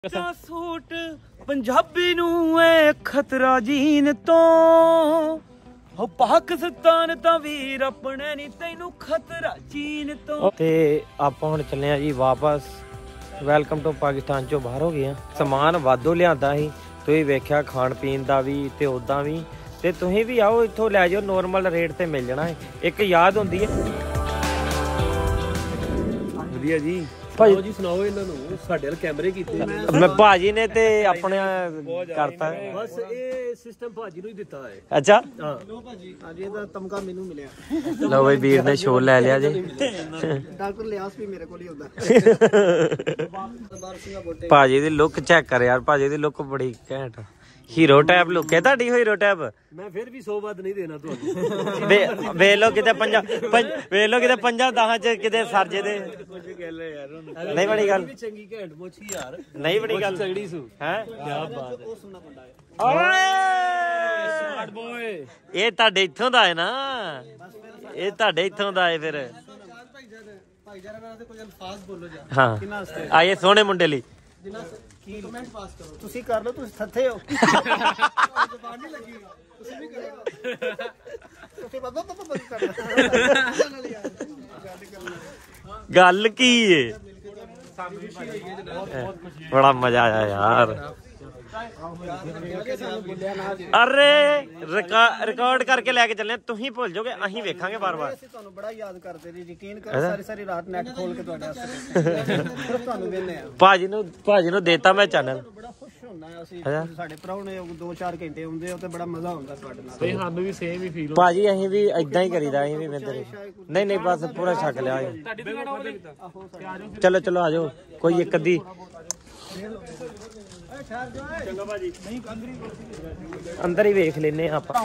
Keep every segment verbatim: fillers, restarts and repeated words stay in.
Suit Punjabi नू है खतरा जीन तो हो पाकिस्तान ता वीर अपने नी तैनू खतरा चीन तो। ते आपां हुण चले जी वापस। वेलकम टू पाकिस्तान चो बाहर हो गए। समान वाधो लिआंदा ही, तुसीं वेख्या खाण पीण दा भी ते उदां भी, ते तुसीं भी आओ इत्थों लै जाओ, नॉर्मल रेट ते मिल जाना है। एक याद हुंदी है वधिया जी। भाजी जी सुनाओ इन्हां नूं साडे वाल कैमरे कीते मैं भाजी ने ते अपने करता बस ये सिस्टम भाजी नूं ही दित्ता है। अच्छा हां लो भाजी आज ਇਹਦਾ ਤਮਗਾ ਮੈਨੂੰ ਮਿਲਿਆ। ਲਓ ਬਈ ਵੀਰ ਨੇ ਸ਼ੋਅ ਲੈ ਲਿਆ ਜੀ। ਡਾਕਟਰ ਲਿਆਸ ਵੀ ਮੇਰੇ ਕੋਲ ਹੀ ਹੁੰਦਾ। ਭਾਜੀ ਦੀ ਲੁੱਕ ਚੈੱਕ ਕਰ ਯਾਰ, ਭਾਜੀ ਦੀ ਲੁੱਕ ਬੜੀ ਘੈਂਟ। ਹੀਰੋ ਟੈਪ ਲੁੱਕ ਹੈ ਤੁਹਾਡੀ, ਹੀਰੋ ਟੈਪ। ਮੈਂ ਫਿਰ ਵੀ ਸੌ ਵੱਧ ਨਹੀਂ ਦੇਣਾ ਤੁਹਾਨੂੰ। ਵੇ ਵੇਖ ਲੋ ਕਿਤੇ ਪੰਜਾ ਵੇਖ ਲੋ ਕਿਤੇ ਪੰਜਾਂ ਦਹਾਂ ਚ ਕਿਤੇ ਸਰਜੇ ਦੇ ਨਹੀਂ ਬਣੀ ਗੱਲ। ਚੰਗੀ ਘੈਂਟ ਮੋਚੀ ਯਾਰ ਨਹੀਂ ਬਣੀ ਗੱਲ। ਤਗੜੀ ਸੂ ਹੈ ਕੀ ਬਾਤ ਹੈ। ਉਹ ਸੁਣਨਾ ਪੈਂਦਾ ਹੈ ਓਏ ਸਮਾਰਟ ਬੋਏ। ਇਹ ਤੁਹਾਡੇ ਇੱਥੋਂ ਦਾ ਹੈ ਨਾ, ਇਹ ਤੁਹਾਡੇ ਇੱਥੋਂ ਦਾ ਹੈ। ਫਿਰ ਭਾਈਜਾਨ ਨਾਲ ਤੇ ਕੁਝ ਅਲਫਾਜ਼ ਬੋਲੋ ਜਾ। ਹਾਂ ਆਏ ਸੋਹਣੇ ਮੁੰਡੇ ਲਈ ਕੀ ਕਮੈਂਟ ਪਾਸ ਕਰੋ। ਤੁਸੀਂ ਕਰ ਲਓ, ਤੁਸੀਂ ਥੱਥੇ ਹੋ। ਜ਼ਬਾਨ ਨਹੀਂ ਲੱਗੀ, ਤੁਸੀਂ ਵੀ ਕਰੋ। ਤੁਸੀਂ ਬਾਬਾ ਬਾਬਾ ਕਰਨਾ। ਗੱਲ ਕੀ ਏ, ਬੜਾ ਮਜ਼ਾ ਆਇਆ ਯਾਰ। अरे रिकॉर्ड करके लेके चले, तुम भूल जाओगे, अहीं वेखांगे बार बार। ਤੁਹਾਨੂੰ ਬੜਾ ਯਾਦ ਕਰਦੇ ਨੇ, ਯਕੀਨ ਕਰੋ। ਸਾਰੀ ਸਾਰੀ ਰਾਤ ਨੈਟ ਖੋਲ ਕੇ ਤੁਹਾਡੇ ਵਾਸਤੇ ਸਿਰਫ ਤੁਹਾਨੂੰ ਵੇਖਨੇ ਆ। ਭਾਜੀ ਨੂੰ ਭਾਜੀ ਨੂੰ ਦੇਤਾ ਮੈਂ ਚੈਨਲ। ਬੜਾ ਖੁਸ਼ ਹੁੰਦਾ ਅਸੀਂ, ਸਾਡੇ ਪ੍ਰਾਹੁਣੇ ਦੋ ਚਾਰ ਘੰਟੇ ਆਉਂਦੇ ਹੋ ਤੇ ਬੜਾ ਮਜ਼ਾ ਆਉਂਦਾ ਤੁਹਾਡੇ ਨਾਲ। ਬਈ ਸਾਨੂੰ ਵੀ ਸੇਮ ਹੀ ਫੀਲ। ਭਾਜੀ ਅਸੀਂ ਵੀ ਇਦਾਂ ਹੀ ਕਰੀਦਾ, ਅਸੀਂ ਵੀ ਵੇਂਦੇ ਨਹੀਂ ਨਹੀਂ ਬਸ ਪੂਰਾ ਛਕ ਲਿਆ। ਚਲੋ ਚਲੋ ਆ ਜਾਓ, ਕੋਈ ਇੱਕ ਅੱਧੀ अंदर ही वेख लेने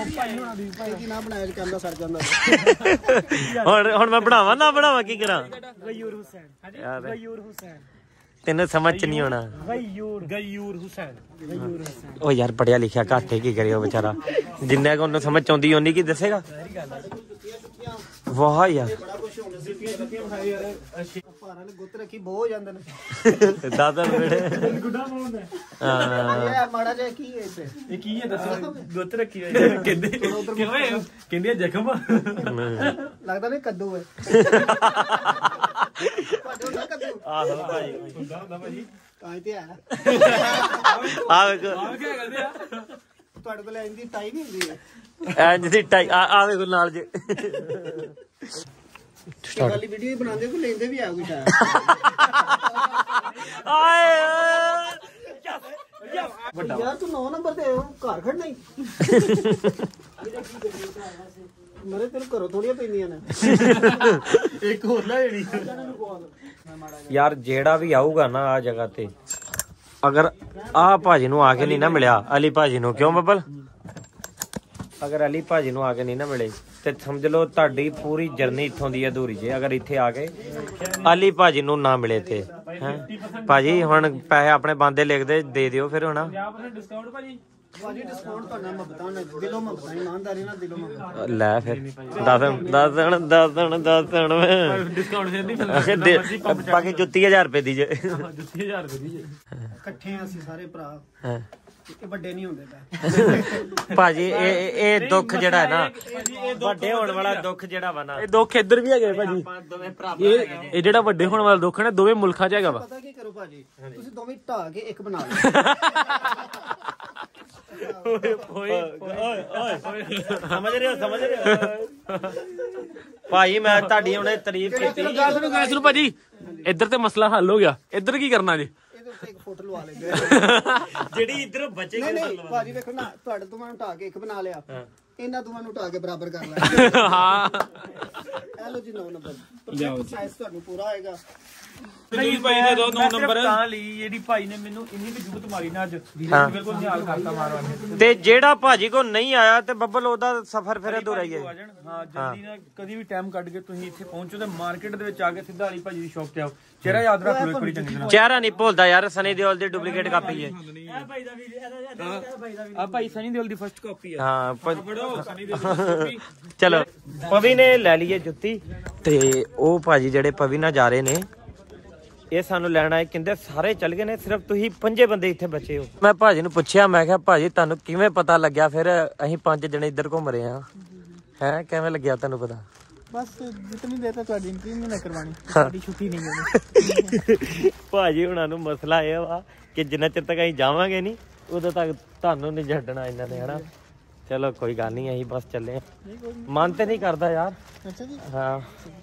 मैं बनावा ना बनावा की करा। तेन समझ च नहीं होना। ओ यार पढ़िया लिखिया घट है, की करे बेचारा। जिन्ना को समझ आती उन्नी की दसेगा। वाह यार जख्म लगता नहीं कद्दू है। वीडियो बनाते को लेंदे भी आ कुछ यार। तू नौ नंबर ते घर खड़ना ही मेरे तेरे घरों थोड़ियां पैंदियां ने। एक होर ला जेड़ी यार जेड़ा भी आऊगा ना आ जगह ते, अगर आ भाजी नूं आके नहीं ना मिलिया, अली भाजी नूं, क्यों बब्बल, अगर अली भाजी नूं आके नहीं ना मिले ते समझ लो ताड़ी पूरी जर्नी इत्थों दी अधूरी जे। अगर इत्थे आके अली भाजी नूं ना मिले ते भाजी हुण पैसे अपने बांदे लिख दे दे दिओ फिर हुण। लै फिर दस दस दस दस बाकी जुत्ती हजार रुपए दी जे। भाजी ये दुख जेड़ा है ना, ਵੱਡੇ ਹੋਣ ਵਾਲਾ ਦੁੱਖ ਜਿਹੜਾ ਵਾ ਨਾ, ਇਹ ਦੁੱਖ ਇੱਧਰ ਵੀ ਹੈਗੇ ਭਾਜੀ। ਇਹ ਇਹ ਜਿਹੜਾ ਵੱਡੇ ਹੋਣ ਵਾਲਾ ਦੁੱਖ ਹੈ ਨਾ, ਦੋਵੇਂ ਮੁਲਕਾਂ 'ਚ ਹੈਗਾ ਵਾ। ਪਤਾ ਕੀ ਕਰੋ ਭਾਜੀ, ਤੁਸੀਂ ਦੋਵੇਂ ਢਾ ਕੇ ਇੱਕ ਬਣਾ ਲਓ। ਓਏ ਓਏ ਓਏ ਓਏ ਸਮਝ ਰਹੇ ਹੋ, ਸਮਝ ਰਹੇ ਹੋ ਭਾਈ। ਮੈਂ ਤੁਹਾਡੀ ਉਹਨੇ ਤਾਰੀਫ ਕੀਤੀ। ਗੱਲ ਸੁਣੋ ਗੱਲ ਸੁਣੋ ਭਾਜੀ, ਇੱਧਰ ਤੇ ਮਸਲਾ ਹੱਲ ਹੋ ਗਿਆ, ਇੱਧਰ ਕੀ ਕਰਨਾ ਜੀ? ਇੱਕ ਫੋਟੋ ਲਵਾ ਲੈਂਦੇ ਜਿਹੜੀ ਇੱਧਰ ਬਚੇਗੀ। ਨਹੀਂ ਭਾਜੀ ਵੇਖੋ ਨਾ, ਤੁਹਾਡੇ ਦੋਵਾਂ ਨੂੰ ਢਾ ਕੇ ਇੱਕ ਬਣਾ ਲਿਆ, ਇਹਨਾਂ ਦੋਵਾਂ ਨੂੰ ਢਾ ਕੇ ਬਰਾਬਰ ਕਰ ਲੈ। ਹਾਂ ਹੈਲੋ ਜੀ ਨੌ ਨੰਬਰ ਸਾਈਜ਼ ਤੁਹਾਨੂੰ ਪੂਰਾ ਆਏਗਾ। ਨਹੀਂ ਭਾਈ ਨੇ ਦੋ ਨੌ ਨੰਬਰ ਤਾਂ ਲਈ ਜਿਹੜੀ ਭਾਈ ਨੇ ਮੈਨੂੰ ਇੰਨੀ ਵੀ ਜੁਗਤ ਮਾਰੀ ਨਾ ਅੱਜ, ਬਿਲਕੁਲ ਨਿਹਾਲ ਕਰਤਾ ਮਾਰਵਾਨੇ। ਤੇ ਜਿਹੜਾ ਭਾਜੀ ਕੋ ਨਹੀਂ ਆਇਆ ਤੇ ਬੱਬਲ ਉਹਦਾ ਸਫ਼ਰ ਫਿਰ ਅਧੂਰਾ ਹੀ ਹੈ। ਹਾਂ ਜਲਦੀ ਨਾ ਕਦੀ ਵੀ ਟਾਈਮ ਕੱਢ ਕੇ ਤੁਸੀਂ ਇੱਥੇ ਪਹੁੰਚੋ ਤੇ ਮਾਰਕੀਟ ਦੇ ਵਿੱਚ ਆ ਕੇ ਸਿੱਧਾ ਅਲੀ ਭਾਜੀ ਦੀ ਸ਼ੌਪ ਤੇ ਆਓ। ਚਿਹਰਾ ਯਾਦ ਰੱਖ ਲਓ ਇੱਕ ਵਾਰੀ ਚੰਗੀ ਤਰ੍ਹਾਂ। ਚਿਹਰਾ ਨਹੀਂ ਭੁੱਲਦਾ ਯਾਰ, ਸਨੀ ਦਿਓਲ ਦੀ ਡੁਪਲੀਕੇਟ ਕਾਪੀ ਹੈ। ਇਹ ਭਾਈ ਦਾ ਵੀ ਆ ਭਾਈ ਸਨੀ ਦਿਓਲ ਦੀ ਫਸਟ ਕਾਪੀ ਹੈ। ਹਾਂ ਚਲੋ ਪਵੀ ਨੇ ਲੈ ਲਈਏ ਜੁੱਤੀ ਤੇ ਉਹ ਭਾਜੀ ਜਿਹੜੇ ਪਵੀ ਨਾਲ ਜਾ ਰਹੇ ਨੇ ਇਹ ਸਾਨੂੰ ਲੈਣ ਆਏ, ਕਹਿੰਦੇ ਸਾਰੇ ਚੱਲ ਗਏ ਨੇ, ਸਿਰਫ ਤੁਸੀਂ ਪੰਜੇ ਬੰਦੇ ਇੱਥੇ ਬਚੇ ਹੋ। ਮੈਂ ਭਾਜੀ ਨੂੰ ਪੁੱਛਿਆ, ਮੈਂ ਕਿਹਾ ਭਾਜੀ ਤੁਹਾਨੂੰ ਕਿਵੇਂ ਪਤਾ ਲੱਗਿਆ ਫਿਰ ਅਸੀਂ ਪੰਜ ਜਣੇ ਇੱਧਰ ਘੁੰਮ ਰਹੇ ਹਾਂ? ਹੈ ਕਿਵੇਂ ਲੱਗਿਆ ਤੁਹਾਨੂੰ ਪਤਾ? ਬਸ ਜਿਤਨੀ ਦੇਰ ਤੱਕ ਤੁਹਾਡੀ ਐਂਟਰੀ ਨਹੀਂ ਕਰਵਾਣੀ ਸਾਡੀ ਛੁੱਟੀ ਨਹੀਂ ਹੋਣੀ। ਭਾਜੀ ਹੁਣਾਂ ਨੂੰ ਮਸਲਾ ਇਹ ਵਾ ਕਿ ਜਿੰਨਾ ਚਿਰ ਤੱਕ ਅਸੀਂ ਜਾਵਾਂਗੇ ਨਹੀਂ ਉਦੋਂ ਤੱਕ ਤੁਹਾਨੂੰ ਨਹੀਂ ਛੱਡਣਾ ਇਹਨਾਂ ਨੇ, ਹਨਾ। ਚਲੋ ਕੋਈ ਗੱਲ ਨਹੀਂ, ਅਸੀਂ ਬਸ ਚੱਲੇ। ਮਨ ਤੇ ਨਹੀਂ ਕਰਦਾ यार। अच्छा जी। हाँ।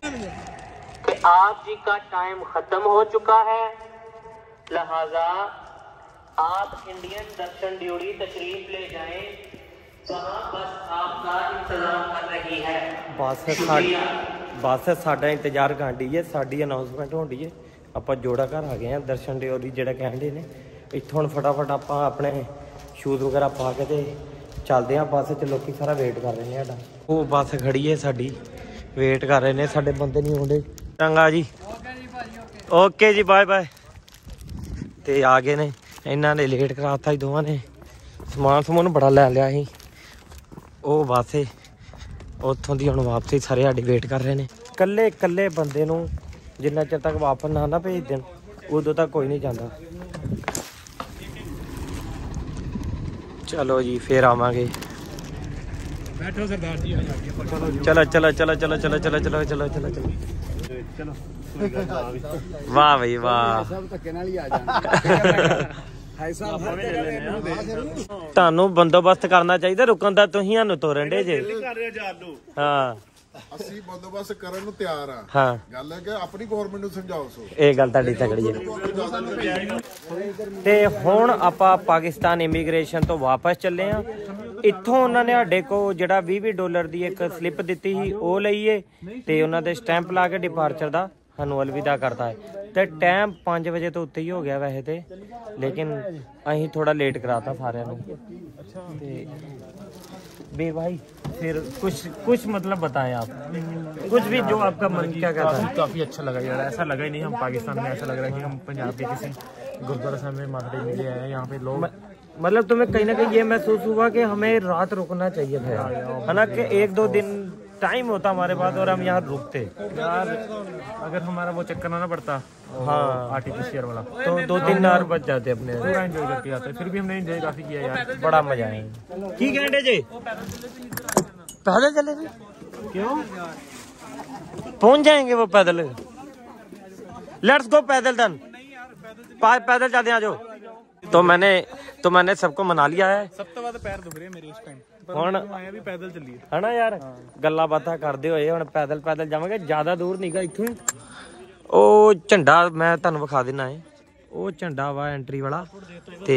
आप जी का टाइम खत्म हो चुका है, लिहाजा आप इंडियन दर्शन ड्यूटी तशरीफ ले जाएं, वहाँ बस आपका इंतजाम कर रही है। बस बस साडा इंतजार कर रही है, साडी अनाउंसमेंट हो रही है। ਆਪਾਂ ਜੋੜਾ ਘਰ ਆ ਗਏ ਆ ਦਰਸ਼ਨ ਡਿਓਰੀ ਜਿਹੜਾ ਕਹਿੰਦੇ ਨੇ। ਇੱਥੋਂ ਹੁਣ ਫਟਾਫਟ ਆਪਾਂ ਆਪਣੇ ਸ਼ੂਜ਼ ਵਗੈਰਾ ਪਾ ਕੇ ਤੇ ਚੱਲਦੇ ਆ। ਬੱਸ 'ਚ ਲੋਕੀ ਸਾਰਾ ਵੇਟ ਕਰ ਰਹੇ ਨੇ ਸਾਡਾ। ਉਹ ਬੱਸ ਖੜੀ ਹੈ ਸਾਡੀ, ਵੇਟ ਕਰ ਰਹੇ ਨੇ, ਸਾਡੇ ਬੰਦੇ ਨਹੀਂ ਆਉਂਦੇ। ਚੰਗਾ ਜੀ, ਓਕੇ ਜੀ, ਬਾਏ ਬਾਏ। ਤੇ ਆ ਗਏ ਨੇ, ਇਹਨਾਂ ਨੇ ਲੇਟ ਕਰਾਤਾ ਹੀ ਦੋਵਾਂ ਨੇ। ਸਮਾਨ ਸਮੂਨ ਬੜਾ ਲੈ ਲਿਆ ਸੀ। ਉਹ ਬੱਸ ਉੱਥੋਂ ਦੀ ਹੁਣ ਵਾਪਸੀ ਸਾਰੇ ਸਾਡੀ ਵੇਟ ਕਰ ਰਹੇ ਨੇ। ਇਕੱਲੇ ਇਕੱਲੇ ਬੰਦੇ ਨੂੰ ਜਿੰਨਾ ਚਿਰ ਤੱਕ ਵਾਪਸ ਨਾ ਨਾ ਭੇਜ ਦੇਣ ਉਦੋਂ ਤੱਕ ਕੋਈ ਨਹੀਂ ਜਾਂਦਾ। ਚਲੋ ਜੀ ਫੇਰ ਆਵਾਂਗੇ। बैठो सरदार जी। चलो चलो चलो चलो चलो चलो चलो चलो चलो चलो चलो वाह भाई वाह। ਤੁਹਾਨੂੰ ਬੰਦੋਬਸਤ ਕਰਨਾ ਚਾਹੀਦਾ ਰੁਕਣ ਦਾ, ਤੁਸੀਂ ਸਾਨੂੰ ਤੋਰਨ ਡੇ ਜੇ। ਹਾਂ ਅਸੀਂ ਬੰਦੋਬਸਤ ਕਰਨ ਨੂੰ ਤਿਆਰ ਆ। ਹਾਂ ਗੱਲ ਹੈ ਕਿ ਆਪਣੀ ਗਵਰਨਮੈਂਟ ਨੂੰ ਸਮਝਾਓ। ਸੋ ਇਹ ਗੱਲ ਤੁਹਾਡੀ ਤਕੜੀ ਹੈ। ਤੇ ਹੁਣ ਆਪਾਂ ਪਾਕਿਸਤਾਨ ਇਮੀਗ੍ਰੇਸ਼ਨ ਤੋਂ ਵਾਪਸ ਚੱਲੇ ਆ। ਇੱਥੋਂ ਉਹਨਾਂ ਨੇ ਸਾਡੇ ਕੋਲ ਜਿਹੜਾ ਵੀਹ ਵੀਹ ਡਾਲਰ ਦੀ ਇੱਕ ਸਲਿੱਪ ਦਿੱਤੀ ਸੀ ਉਹ ਲਈਏ ਤੇ ਉਹਨਾਂ ਦੇ ਸਟੈਂਪ ਲਾ ਕੇ ਡਿਪਾਰਚਰ ਦਾ ਸਾਨੂੰ ਅਲਵਿਦਾ ਕਰਤਾ ਹੈ। ਤੇ ਟਾਈਮ ਪੰਜ ਵਜੇ ਤੋਂ ਉੱਤੇ ਹੀ ਹੋ ਗਿਆ ਵੈਸੇ ਤੇ, ਲੇਕਿਨ ਅਸੀਂ ਥੋੜਾ ਲੇਟ ਕਰਾਤਾ ਸਾਰਿਆਂ ਨੂੰ। ਤੇ बे भाई फिर कुछ कुछ मतलब बताएं आप, कुछ भी जो आपका मन क्या कहता है? काफी अच्छा लगा यार, ऐसा लगा ही नहीं हम पाकिस्तान में, ऐसा लग रहा है कि हम पंजाब के किसी गुरुद्वारा साहब में माता मिले आए हैं। यहाँ पे लोग मतलब तुम्हें कहीं ना कहीं ये महसूस हुआ कि हमें रात रुकना चाहिए था, है ना, कि एक दो दिन टाइम होता हमारे पास और हम यहाँ रुकते यार। अगर हमारा वो चक्कर ना पड़ता, हाँ आर्टिफिशियल वाला, तो दो तीन और बच जाते अपने। पूरा एंजॉय करके आते। फिर भी हमने एंजॉय काफी किया यार, बड़ा मजा आया। ठीक है जी, पैदल चले क्यों? पहुंच जाएंगे वो पैदल। लेट्स गो पैदल दन, पैदल चलते हैं। जो तो मैंने तो मैंने सबको मना लिया है। सब तो बात पैर दुख रहे हैं मेरे इस टाइम, ਹੁਣ ਆਇਆ ਵੀ ਪੈਦਲ ਚੱਲੀਏ, ਹਨਾ ਯਾਰ। ਗੱਲਾਂ ਬਾਤਾਂ ਕਰਦੇ ਹੋਏ ਹੁਣ ਪੈਦਲ ਪੈਦਲ ਜਾਵਾਂਗੇ। ਜ਼ਿਆਦਾ ਦੂਰ ਨਹੀਂਗਾ ਇੱਥੋਂ। ਉਹ ਝੰਡਾ ਮੈਂ ਤੁਹਾਨੂੰ ਵਿਖਾ ਦਿੰਨਾ ਹੈ, ਉਹ ਝੰਡਾ ਵਾ ਐਂਟਰੀ ਵਾਲਾ। ਤੇ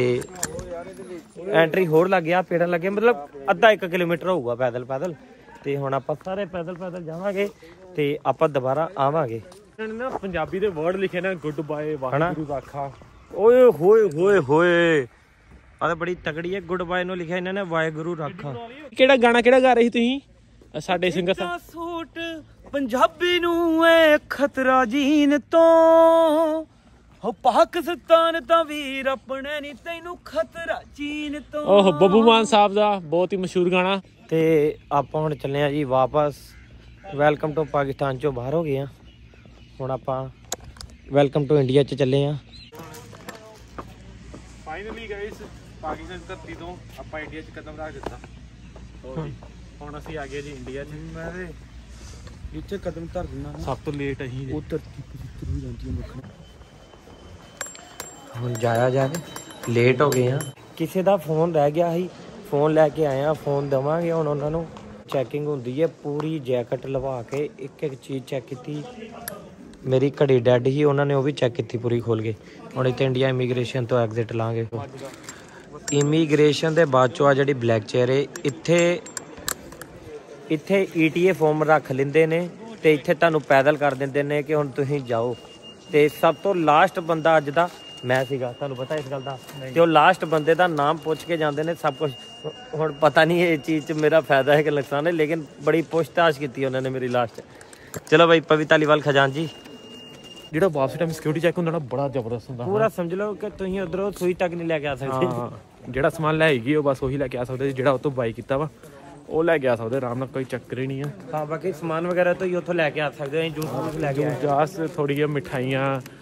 ਐਂਟਰੀ ਹੋਰ ਲੱਗ ਗਿਆ, ਪੇੜਨ ਲੱਗੇ, ਮਤਲਬ ਅੱਧਾ ਇੱਕ ਕਿਲੋਮੀਟਰ ਹੋਊਗਾ ਪੈਦਲ ਪੈਦਲ। ਤੇ ਹੁਣ ਆਪਾਂ ਸਾਰੇ ਪੈਦਲ ਪੈਦਲ ਜਾਵਾਂਗੇ ਤੇ ਆਪਾਂ ਦੁਬਾਰਾ ਆਵਾਂਗੇ। ਇਹਨਾਂ ਨੇ ਨਾ ਪੰਜਾਬੀ ਦੇ ਵਰਡ ਲਿਖੇ ਨੇ, ਗੁੱਡ ਬਾਏ, ਵਾਹਿਗੁਰੂ ਰਾਖਾ। ਓਏ ਹੋਏ ਹੋਏ ਹੋਏ, ਆ ਤਾਂ ਬੜੀ ਤਕੜੀ ਹੈ। ਗੁੱਡ ਬਾਏ ਨੂੰ ਲਿਖਿਆ ਇਹਨਾਂ ਨੇ ਵਾਹਿਗੁਰੂ ਰਾਖਾ। ਕਿਹੜਾ ਗਾਣਾ ਕਿਹੜਾ ਗਾ ਰਹੀ ਤੁਸੀਂ ਸਾਡੇ ਸਿੰਗਰ ਸਾਹਿਬ? ਸੂਟ ਪੰਜਾਬੀ ਨੂੰ ਏ ਖਤਰਾ ਜੀਨ ਤੋਂ, ਹੋ ਪਾਕਿਸਤਾਨ ਤਾਂ ਵੀਰ ਆਪਣੇ ਨਹੀਂ, ਤੈਨੂੰ ਖਤਰਾ ਚੀਨ ਤੋਂ। ਓਹ ਬੱਬੂ ਮਾਨ ਸਾਹਿਬ ਦਾ ਬਹੁਤ ਹੀ ਮਸ਼ਹੂਰ ਗਾਣਾ। ਤੇ ਆਪਾਂ ਹੁਣ ਚੱਲੇ ਆ ਜੀ ਵਾਪਸ। ਵੈਲਕਮ ਟੂ ਪਾਕਿਸਤਾਨ ਚੋਂ ਬਾਹਰ ਹੋ ਗਏ ਆ, ਹੁਣ ਆਪਾਂ ਵੈਲਕਮ ਟੂ ਇੰਡੀਆ ਚ ਚੱਲੇ ਆ। ਫਾਈਨਲੀ ਗਾਇਸ, ਪਾਕਿਸਤਾਨ ਧਰਤੀ ਤੋਂ ਆਪਾਂ ਇੰਡੀਆ 'ਚ ਕਦਮ ਰੱਖ ਦਿੱਤਾ। ਹੁਣ ਅਸੀਂ ਆ ਗਏ ਜੀ ਇੰਡੀਆ 'ਚ। ਮੈਂ ਤੇ ਇੱਥੇ ਕਦਮ ਧਰ ਦਿੰਦਾ, ਸਭ ਤੋਂ ਲੇਟ ਅਸੀਂ ਉਹ ਧਰਤੀ ਕਿੱਥੇ ਜਾਂਦੀ ਹੈ। ਹੁਣ ਜਾਇਆ ਜਾਵੇ, ਲੇਟ ਹੋ ਗਏ ਆ। ਕਿਸੇ ਦਾ ਫੋਨ ਰਹਿ ਗਿਆ ਸੀ, ਫੋਨ ਲੈ ਕੇ ਆਏ ਆ, ਫੋਨ ਦੇਵਾਂਗੇ ਹੁਣ ਉਹਨਾਂ ਨੂੰ। ਚੈਕਿੰਗ ਹੁੰਦੀ ਹੈ ਪੂਰੀ, ਜੈਕਟ ਲਵਾ ਕੇ ਇੱਕ ਇੱਕ ਚੀਜ਼ ਚੈੱਕ ਕੀਤੀ। ਮੇਰੀ ਘੜੀ ਡੈਡ ਸੀ, ਉਹਨਾਂ ਨੇ ਉਹ ਵੀ ਚੈੱਕ ਕੀਤੀ ਪੂਰੀ ਖੋਲ ਕੇ। ਹੁਣ ਇੱਥੇ ਇੰਡੀਆ ਇਮੀਗ੍ਰੇਸ਼ਨ ਤੋਂ ਐਗਜ਼ਿਟ ਲਾਂਗੇ। ਇਮੀਗ੍ਰੇਸ਼ਨ ਦੇ ਬਾਅਦ ਚੋਂ ਆ ਜਿਹੜੀ ਬਲੈਕ ਚੇਅਰ ਹੈ, ਇੱਥੇ ਇੱਥੇ ਈ ਟੀ ਏ ਫਾਰਮ ਰੱਖ ਲੈਂਦੇ ਨੇ ਤੇ ਇੱਥੇ ਤੁਹਾਨੂੰ ਪੈਦਲ ਕਰ ਦਿੰਦੇ ਨੇ ਕਿ ਹੁਣ ਤੁਸੀਂ ਜਾਓ। ਤੇ ਸਭ ਤੋਂ ਲਾਸਟ ਬੰਦਾ ਅੱਜ ਦਾ ਮੈਂ ਸੀਗਾ, ਤੁਹਾਨੂੰ ਪਤਾ ਇਸ ਗੱਲ ਦਾ। ਤੇ ਉਹ ਲਾਸਟ ਬੰਦੇ ਦਾ ਨਾਮ ਪੁੱਛ ਕੇ ਜਾਂਦੇ ਨੇ ਸਭ ਕੁਝ। ਹੁਣ ਪਤਾ ਨਹੀਂ ਇਹ ਚੀਜ਼ 'ਚ ਮੇਰਾ ਫਾਇਦਾ ਹੈ ਕਿ ਨੁਕਸਾਨ ਹੈ, ਲੇਕਿਨ ਬੜੀ ਪੁੱਛਤਾਛ ਕੀਤੀ ਉਹਨਾਂ ਨੇ ਮੇਰੀ ਲਾਸਟ। ਚਲੋ ਬਾਈ, ਪਵੀ ਧਾਲੀਵਾਲ ਖਜ਼ਾਨ ਜੀ। ਜਿਹੜਾ ਵਾਪਸ ਟਾਈਮ ਸਿਕਿਉਰਿਟੀ ਚੈੱਕ ਹੁੰਦਾ ਨਾ, ਬੜਾ ਜ਼ਬਰਦਸਤ ਹੁੰਦਾ। ਪੂਰਾ ਸਮਝ ਲਓ ਕਿ ਤੁਸੀਂ ਉਧਰੋਂ ਸੂਈ ਤੱਕ ਨਹੀਂ ਲੈ ਕੇ ਆ ਸਕਦੇ। ਹਾਂ, ਜਿਹੜਾ ਸਮਾਨ ਲੈ ਗਈ ਉਹ ਬਸ ਉਹੀ ਲੈ ਕੇ ਆ ਸਕਦੇ। ਜਿਹੜਾ ਉਹ ਤੋਂ ਬਾਈ ਕੀਤਾ ਵਾ ਉਹ ਲੈ ਕੇ ਆ ਸਕਦੇ ਆਰਾਮ ਨਾਲ, ਕੋਈ ਚੱਕਰ ਹੀ ਨਹੀਂ ਆ। ਹਾਂ, ਬਾਕੀ ਸਮਾਨ ਵਗੈਰਾ ਤੋਂ ਹੀ ਉੱਥੋਂ ਲੈ ਕੇ ਆ ਸਕਦੇ ਹੋ। ਜੂਸ ਲੈ ਕੇ ਜੂਸ, ਥੋੜੀ ਜਿਹੀ ਮਿਠਾਈਆਂ,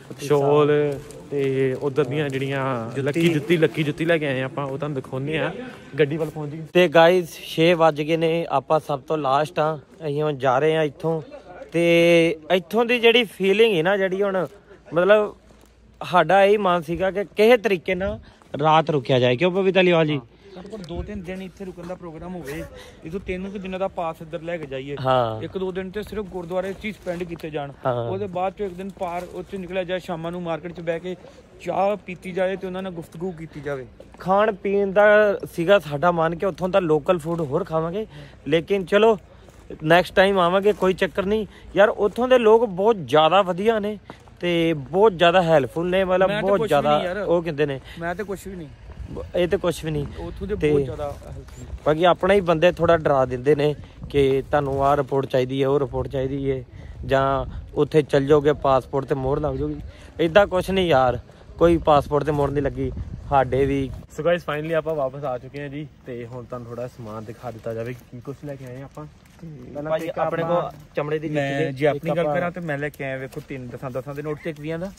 ਸ਼ੋਲ ਤੇ ਉਧਰ ਦੀਆਂ ਜਿਹੜੀਆਂ ਲੱਕੀ ਜੁੱਤੀ ਲੱਕੀ ਜੁੱਤੀ ਲੈ ਕੇ ਆਏ ਆਪਾਂ ਉਹ ਤੁਹਾਨੂੰ ਦਿਖਾਉਂਦੇ ਆ ਗੱਡੀ ਵੱਲ ਪਹੁੰਚ ਗਈ। ਤੇ ਗਾਇਸ ਛੇ ਵੱਜ ਗਏ ਨੇ ਆਪਾਂ ਸਭ ਤੋਂ ਲਾਸਟ ਆ ਅਸੀਂ ਹੁਣ ਜਾ ਰਹੇ ਆ ਇੱਥੋਂ ਤੇ ਇੱਥੋਂ ਦੀ ਜਿਹੜੀ ਫੀਲਿੰਗ ਹੈ ਨਾ ਜਿਹੜੀ ਹੁਣ ਮਤਲਬ ਸਾਡਾ ਇਹ ਮਨ ਸੀਗਾ ਕਿ ਕਿਸੇ ਤਰੀਕੇ ਨਾਲ ਰਾਤ ਰੁਕਿਆ ਜਾਏ ਕਿਉਂ ਪਵਿੱਤਾ ਲੀਵਾਲ ਜੀ ਸਾਡੇ ਕੋਲ ਦੋ ਤਿੰਨ ਦਿਨ ਇੱਥੇ ਰੁਕਣ ਦਾ ਪ੍ਰੋਗਰਾਮ ਹੋਵੇ ਇਥੋਂ ਤਿੰਨ ਕੁ ਦਿਨਾਂ ਦਾ ਪਾਸ ਇੱਧਰ ਲੈ ਕੇ ਜਾਈਏ ਹਾਂ ਇੱਕ ਦੋ ਦਿਨ ਤੇ ਸਿਰਫ ਗੁਰਦੁਆਰੇ ਚ ਸਪੈਂਡ ਕੀਤੇ ਜਾਣ ਉਹਦੇ ਬਾਅਦ ਚ ਇੱਕ ਦਿਨ ਪਾਰ ਉੱਥੇ ਨਿਕਲਿਆ ਜਾਏ ਸ਼ਾਮਾਂ ਨੂੰ ਮਾਰਕੀਟ ਚ ਬਹਿ ਕੇ ਚਾਹ ਪੀਤੀ ਜਾਏ ਤੇ ਉਹਨਾਂ ਨਾਲ ਗੁਫ਼ਤਗੂ ਕੀਤੀ ਜਾਵੇ। ਖਾਣ ਪੀਣ ਦਾ ਸੀਗਾ ਸਾਡਾ ਮਨ ਕਿ ਉੱਥੋਂ ਦਾ ਲੋਕਲ ਫੂਡ ਹੋਰ ਖਾਵਾਂਗੇ ਲੇਕਿਨ ਚਲੋ ਨੈਕਸਟ ਟਾਈਮ ਆਵਾਂਗੇ ਕੋਈ ਚੱਕਰ ਨਹੀਂ ਯਾਰ। ਉੱਥੋਂ ਦੇ ਲੋਕ ਬਹੁਤ ਜ਼ਿਆਦਾ ਵਧੀਆ ਨੇ ਤੇ ਬਹੁਤ ਜ਼ਿਆਦਾ ਹੈਲਪਫੁਲ ਨੇ ਮਤਲਬ ਬਹੁਤ ਜ਼ਿਆਦਾ ਉਹ ਕਹਿੰਦੇ ਨੇ ਮੈਂ ਤੇ ਕੁਛ ਵੀ ਨਹੀਂ ਇਹ ਤੇ ਕੁਛ ਵੀ ਨਹੀਂ ਉੱਥੋਂ ਦੇ ਬਹੁਤ ਜ਼ਿਆਦਾ ਬਾਕੀ ਆਪਣਾ ਹੀ ਬੰਦੇ ਥੋੜਾ ਡਰਾ ਦਿੰਦੇ ਨੇ ਕਿ ਤੁਹਾਨੂੰ ਆਹ ਰਿਪੋਰਟ ਚਾਹੀਦੀ ਹੈ ਉਹ ਰਿਪੋਰਟ ਚਾਹੀਦੀ ਹੈ ਜਾਂ ਉੱਥੇ ਚੱਲ ਜਾਓਗੇ ਪਾਸਪੋਰਟ ਤੇ ਮੋਹਰ ਲੱਗ ਜਾਊਗੀ ਏਦਾਂ ਕੁਛ ਨਹੀਂ ਯਾਰ ਕੋਈ ਪਾਸਪੋਰਟ ਤੇ ਮੋਹਰ ਨਹੀਂ ਲੱਗੀ ਸਾਡੇ ਵੀ। ਸੋ ਗਾਇਸ ਫਾਈਨਲੀ ਆਪਾਂ ਵਾਪਸ ਆ ਚੁੱਕੇ ਹਾਂ ਜੀ ਤੇ ਹੁਣ ਤੁਹਾਨੂੰ ਥੋੜਾ ਸਮਾਨ ਦਿਖਾ ਦਿੱਤਾ ਜਾਵੇ ਕੀ ਕੁਛ ਲੈ ਕੇ ਆਏ ਆਪਾਂ। ਭਾਜੀ ਆਪਣੇ ਕੋਲ ਚਮੜੇ ਦੀ ਮੈਂ ਜੇ ਆਪਣੀ ਗੱਲ ਕਰਾਂ ਤੇ ਮੈਂ ਲੈ ਕੇ ਆਇਆ ਵੇਖੋ ਤਿੰਨ ਦਸਾਂ ਦਸਾਂ ਦੇ ਨੋਟ ਤੇ ਇੱਕ ਵੀਹਾਂ ਦਾ।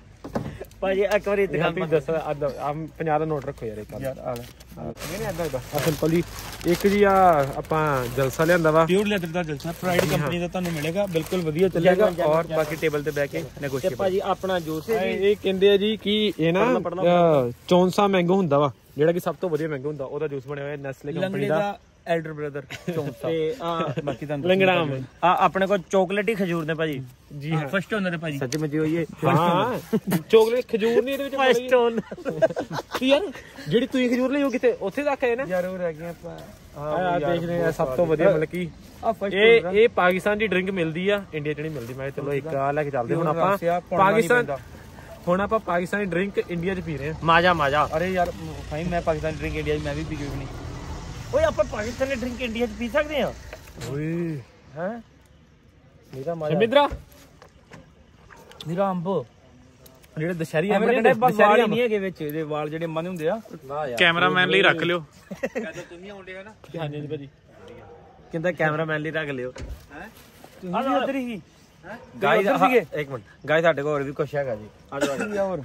ਭਾਜੀ ਇੱਕ ਵਾਰੀ ਦੁਕਾਨ ਤੁਸੀਂ ਦੱਸੋ ਆ ਪੰਜਾਹ ਦਾ ਨੋਟ ਰੱਖੋ ਯਾਰ ਇੱਕ ਯਾਰ ਆ ਨਹੀਂ ਆਦਾ ਦਾ ਆ ਸਿੰਪਲ ਜੀ ਇੱਕ ਜੀ ਆ ਆਪਾਂ ਜਲਸਾ ਲਿਆਂਦਾ ਵਾ ਪਿਓਰ ਲੈਦਰ ਦਾ ਜਲਸਾ ਪ੍ਰਾਈਡ ਕੰਪਨੀ ਦਾ ਤੁਹਾਨੂੰ ਮਿਲੇਗਾ ਬਿਲਕੁਲ ਵਧੀਆ ਚੱਲੇਗਾ ਔਰ ਬਾਕੀ ਟੇਬਲ ਤੇ ਬਹਿ ਕੇ ਨੈਗੋਸ਼ੀਏਟ। ਭਾਜੀ ਆਪਣਾ ਜੂਸ ਹੈ ਇਹ ਕਹਿੰਦੇ ਆ ਜੀ ਕਿ ਇਹ ਨਾ ਚੌਂਸਾ ਮੈਂਗੋ ਹੁੰਦਾ ਵਾ ਜਿਹੜਾ ਕਿ ਸਭ ਤੋਂ ਵਧੀਆ ਮੈਂਗੋ ਹੁੰਦਾ ਉਹਦਾ ਜੂਸ ਬਣਿਆ ਹੋਇਆ ਨੈਸਲੇ ਕੰਪਨੀ ਦਾ ਐਲਡਰ ਬ੍ਰਦਰ ਚੌਂਸਾ ਤੇ ਆ ਬਾਕੀ ਤੁਹਾਨੂੰ ਲੰਗੜਾਮ ਆ ਆਪਣੇ ਕੋਲ ਚਾਕਲੇਟ ਹੀ ਖਜੂਰ ਨੇ ਭਾਜੀ ਜੀ ਹਾਂ ਫਸਟ ਓਨਰ ਹੈ ਭਾਜੀ ਸੱਚ ਮੁੱਚੀ ਹੋਈਏ ਹਾਂ ਚਾਕਲੇਟ ਖਜੂਰ ਨਹੀਂ ਇਹਦੇ ਵਿੱਚ ਫਸਟ ਓਨ ਯਾਰ ਜਿਹੜੀ ਤੁਸੀਂ ਖਜੂਰ ਲਈ ਉਹ ਕਿਤੇ ਉੱਥੇ ਤੱਕ ਹੈ ਨਾ ਯਾਰ ਉਹ ਰਹਿ ਗਈਆਂ ਆਪਾਂ ਹਾਂ ਦੇਖਦੇ ਆ ਸਭ ਤੋਂ ਵਧੀਆ ਮਤਲਬ ਕਿ ਇਹ ਇਹ ਪਾਕਿਸਤਾਨ ਦੀ ਡਰਿੰਕ ਮਿਲਦੀ ਆ ਇੰਡੀਆ ਚ ਨਹੀਂ ਮਿਲਦੀ। ਮੈਂ ਚਲੋ ਇੱਕ ਆ ਲੈ ਕੇ ਚੱਲਦੇ ਹੁਣ ਆਪਾਂ ਪਾਕਿਸਤਾਨ ਹੁਣ ਆਪਾਂ ਪਾਕਿਸਤਾਨੀ ਡਰਿੰਕ ਇੰਡੀਆ ਚ ਪੀ ਰਹੇ ਆ ਮਾਜਾ ਮਾਜਾ। ਅਰੇ ਯਾਰ ਭਾਈ ਮੈਂ ਪਾਕਿਸਤਾਨੀ ਡਰਿੰਕ ਇੰਡੀਆ ਚ ਮੈਂ ਵੀ ਪੀ ਗਈ ਨਹੀਂ ਓਏ ਆਪਾਂ ਪਾਕਿਸਤਾਨੀ ਡਰਿੰਕ ਇੰਡੀਆ ਚ ਪੀ ਸਕਦੇ ਆ ਓਏ ਹੈ ਮੇਰਾ ਮਾਜਾ ਮਿੱਤਰਾ ਮੇਰਾ ਅੰਬ ਜਿਹੜੇ ਦਸ਼ਹਰੀ ਅੰਬ ਨੇ ਦਸ਼ਹਰੀ ਨਹੀਂ ਹੈਗੇ ਵਿੱਚ ਇਹਦੇ ਵਾਲ ਜਿਹੜੇ ਮਨ ਹੁੰਦੇ ਆ ਕੈਮਰਾਮੈਨ ਲਈ ਰੱਖ ਲਿਓ ਕਦੋਂ ਤੁਸੀਂ ਆਉਂਦੇ ਹੋ ਨਾ ਹਾਂਜੀ ਭਾਜੀ ਕਹਿੰਦਾ ਕੈਮਰਾਮੈਨ ਲਈ ਰੱਖ ਲਿਓ ਹੈ ਤੁਸੀਂ ਉਧਰ ਹੀ ਗਾਇਸ ਇੱਕ ਮਿੰਟ ਗਾਇਸ ਸਾਡੇ ਕੋਲ ਹੋਰ ਵੀ ਕੁਛ ਹੈਗਾ ਜੀ ਆ ਜਾਓ ਹੋਰ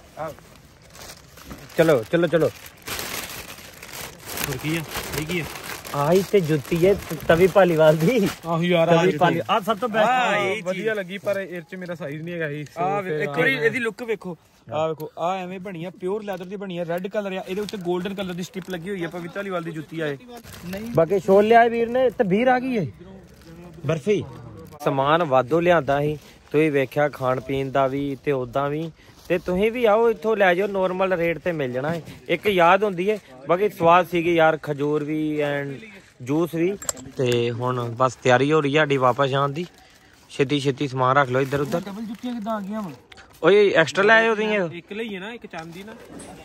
ਚਲੋ ਚਲੋ ਚਲੋ ਹੋਰ ਕੀ ਆ ਇਹ ਕੀ ਆ ਆਹੀ ਤੇ ਜੁੱਤੀ ਹੈ ਤਵੀ ਪਾਲੀਵਾਲ ਦੀ ਆਹੋ ਯਾਰ ਆ ਸਭ ਤੋਂ ਬੈਸਟ ਵਧੀਆ ਲੱਗੀ ਪਰ ਇਹ ਚ ਮੇਰਾ ਸਾਈਜ਼ ਨਹੀਂ ਹੈਗਾ ਇਹ ਆ ਇੱਕ ਵਾਰੀ ਇਹਦੀ ਲੁੱਕ ਵੇਖੋ ਆ ਵੇਖੋ ਆ ਐਵੇਂ ਬਣੀ ਆ ਪਿਓਰ ਲੈਦਰ ਦੀ ਬਣੀ ਆ ਰੈੱਡ ਕਲਰ ਆ ਇਹਦੇ ਉੱਤੇ 골ਡਨ ਕਲਰ ਦੀ ਸਟ੍ਰਿਪ ਲੱਗੀ ਹੋਈ ਆ ਪਵਿੱਤਰ ਪਾਲੀਵਾਲ ਦੀ ਜੁੱਤੀ ਆ ਇਹ ਨਹੀਂ ਬਾਕੀ ਛੋਲ ਲਿਆ ਵੀਰ ਨੇ ਤੇ ਵੀਰ ਆ ਗਈ ਏ ਬਰਫੀ ਸਮਾਨ ਵਾਧੂ ਲਿਆਂਦਾ ਸੀ ਤੁਸੀਂ ਵੇਖਿਆ ਖਾਣ ਪੀਣ ਦਾ ਵੀ ਤੇ ਉਦਾਂ ਵੀ ਤੇ ਤੁਸੀਂ ਵੀ ਆਓ ਇੱਥੋਂ ਲੈ ਜਾਓ ਨੋਰਮਲ ਰੇਟ ਤੇ ਮਿਲ ਜਾਣਾ ਹੈ। ਇੱਕ ਯਾਦ ਹੁੰਦੀ ਹੈ ਬਾਕੀ ਸਵਾਦ ਸੀਗੀ ਯਾਰ ਖਜੂਰ ਵੀ ਐਂਡ ਜੂਸ ਵੀ। ਤੇ ਹੁਣ ਬਸ ਤਿਆਰੀ ਹੋ ਰਹੀ ਹੈ ਸਾਡੀ ਵਾਪਸ ਜਾਣ ਦੀ ਛੇਤੀ ਛੇਤੀ ਸਮਾਨ ਰੱਖ ਲਓ ਇੱਧਰ ਉੱਧਰ। ਡਬਲ ਜੁੱਤੀਆਂ ਕਿੱਦਾਂ ਆ ਗਈਆਂ ਵਾ ਓਏ ਐਕਸਟਰਾ ਲੈ ਆਇਓ ਤੁਸੀਂ ਇੱਕ ਲਈ ਹੈ ਨਾ ਇੱਕ ਚਾਂਦੀ ਨਾ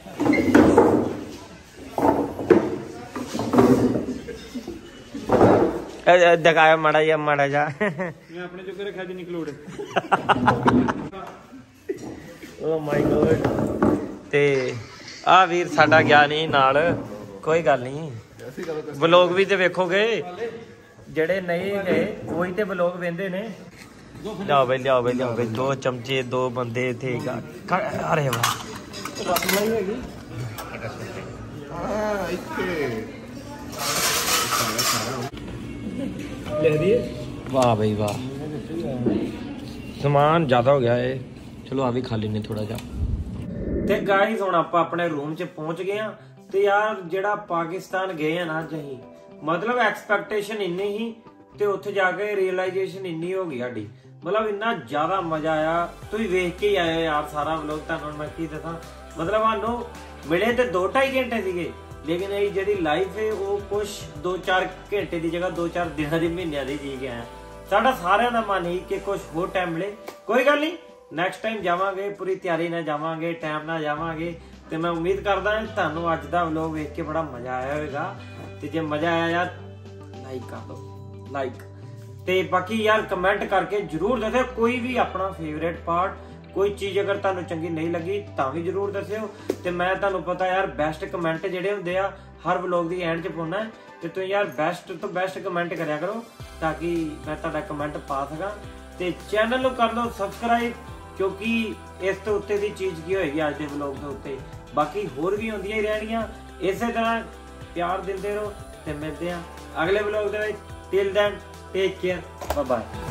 ਦਿਖਾਇਆ ਮਾੜਾ ਜਿਹਾ ਮਾੜਾ ਜਿਹਾ ਮੈਂ ਆਪਣੇ ਚੋਂ ਰੱਖਿਆ ਜੀ ਇਨਕਲੂਡ ਓ ਮਾਈ ਗॉड। ਤੇ ਆ ਵੀਰ ਸਾਡਾ ਗਿਆ ਨਹੀਂ ਨਾਲ ਕੋਈ ਗੱਲ ਨਹੀਂ ਵਲੋਗ ਵੀ ਤੇ ਵੇਖੋਗੇ ਜਿਹੜੇ ਨਹੀਂ ਗਏ ਉਹੀ ਤੇ ਵਲੋਗ ਵੇਂਦੇ ਨੇ। ਲਿਆਓ ਬਈ ਲਿਆਓ ਬਈ ਲਿਆਓ ਬਈ ਦੋ ਚਮਚੇ ਦੋ ਬੰਦੇ ਥੇ ਅਰੇ ਵਾਹ ਹਾਂ ਇੱਥੇ ਲੈ ਰਹੀ ਹੈ ਵਾਹ ਬਈ ਵਾਹ ਸਮਾਨ ਜ਼ਿਆਦਾ ਹੋ ਗਿਆ ਏ ਚਲੋ ਆ ਵੀ ਖਾ ਲੈਨੇ ਥੋੜਾ ਜਿਹਾ। ਤੇ ਗਾਇਸ ਹੁਣ ਆਪਾਂ ਆਪਣੇ ਰੂਮ 'ਚ ਪਹੁੰਚ ਗਏ ਆ ਤੇ ਯਾਰ ਜਿਹੜਾ ਪਾਕਿਸਤਾਨ ਗਏ ਆ ਨਾ ਅੱਜ ਅਸੀਂ ਮਤਲਬ ਐਕਸਪੈਕਟੇਸ਼ਨ ਇੰਨੀ ਹੀ ਤੇ ਉੱਥੇ ਜਾ ਕੇ ਰੀਅਲਾਈਜੇਸ਼ਨ ਇੰਨੀ ਹੋ ਗਈ ਸਾਡੀ ਮਤਲਬ ਇੰਨਾ ਜ਼ਿਆਦਾ ਮਜ਼ਾ ਆਇਆ। ਤੁਸੀਂ ਵੇਖ ਕੇ ਹੀ ਆਏ ਯਾਰ ਸਾਰਾ ਵਲੋਗ ਤੁਹਾਨੂੰ ਮੈਂ ਕੀ ਦੱਸਾਂ ਮਤਲਬ ਸਾਨੂੰ ਮਿਲੇ ਤੇ ਦੋ ਢਾਈ ਘੰਟੇ ਸੀਗੇ ਲੇਕਿਨ ਇਹ ਜਿਹੜੀ ਲਾਈਫ ਹੈ ਉਹ ਕੁਛ ਦੋ ਚਾਰ ਘੰਟੇ ਦੀ ਜਗ੍ਹਾ ਦੋ ਚਾਰ ਦਿਨਾਂ ਦੀ ਮਹੀਨਿਆਂ ਦੀ ਜੀ ਗਿਆ। ਸਾਡਾ ਸਾਰਿਆਂ ਦਾ ਮਨ ਹੀ ਕਿ ਕੁਛ ਹੋਰ ਟਾਈਮ ਮਿਲੇ ਕੋਈ ਗੱਲ ਨਹੀਂ ਨੈਕਸਟ ਟਾਈਮ ਜਾਵਾਂਗੇ ਪੂਰੀ ਤਿਆਰੀ ਨਾਲ ਜਾਵਾਂਗੇ ਟਾਈਮ ਨਾਲ ਜਾਵਾਂਗੇ ਤੇ ਮੈਂ ਉਮੀਦ ਕਰਦਾ ਤੁਹਾਨੂੰ ਅੱਜ ਦਾ ਵਲੋਗ ਵੇਖ ਕੇ ਬੜਾ ਮਜ਼ਾ ਆਇਆ ਹੋਵੇਗਾ ਤੇ ਜੇ ਮਜ਼ਾ ਆਇਆ ਯਾਰ ਲਾਈਕ ਕਰ ਦਿਓ ਲਾਈਕ ਤੇ ਬਾਕੀ ਯਾਰ ਕਮੈਂਟ ਕਰਕੇ ਜਰੂਰ ਦੱਸਿਓ ਕੋਈ ਵੀ ਆਪਣਾ ਫੇਵਰੇਟ ਪਾਰਟ ਕੋਈ ਚੀਜ਼ ਅਗਰ ਤੁਹਾਨੂੰ ਚੰਗੀ ਨਹੀਂ ਲੱਗੀ ਤਾਂ ਵੀ ਜਰੂਰ ਦੱਸਿਓ ਤੇ ਮੈਂ ਤੁਹਾਨੂੰ ਪਤਾ ਯਾਰ ਬੈਸਟ ਕਮੈਂਟ ਜਿਹੜੇ ਹੁੰਦੇ ਆ ਹਰ ਵਲੋਗ ਦੀ ਐਂਡ 'ਚ ਪਾਉਣਾ ਤੇ ਤੁਸੀਂ ਯਾਰ ਬੈਸਟ ਤੋਂ ਬੈਸਟ ਕਮੈਂਟ ਕਰਿਆ ਕਰੋ ਤਾਂ ਕਿ ਮੈਂ ਤੁਹਾਡਾ ਕਮੈਂਟ ਪਾ ਸਕਾਂ ਤੇ ਚੈਨਲ ਨੂੰ ਕਰ ਲਓ ਸਬਸਕ੍ਰਾਈਬ ਕਿਉਂਕਿ ਇਸ ਤੋਂ ਉੱਤੇ ਦੀ ਚੀਜ਼ ਕੀ ਹੋਏਗੀ ਅੱਜ ਦੇ ਵਲੌਗ ਦੇ ਉੱਤੇ। ਬਾਕੀ ਹੋਰ ਵੀ ਹੁੰਦੀਆਂ ਹੀ ਰਹਿਣੀਆਂ, ਇਸੇ ਤਰ੍ਹਾਂ ਪਿਆਰ ਦਿੰਦੇ ਰਹੋ ਤੇ ਮਿਲਦੇ ਆ ਅਗਲੇ ਵਲੌਗ ਦੇ ਵਿੱਚ। Till then take care, bye bye.